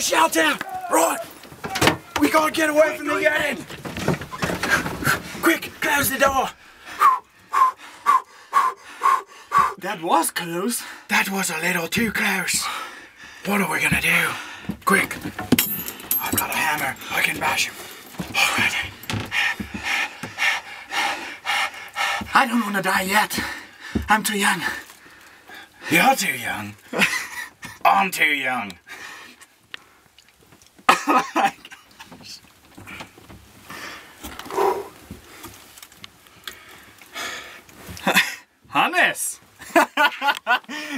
shelter! Right! We gotta get away from the Yeti! Quick, close the door! That was close. That was a little too close. What are we gonna do? Quick! I've got a hammer. I can bash him. Alright. I don't want to die yet. I'm too young. You're too young. I'm too young. Oh my gosh. Hannes!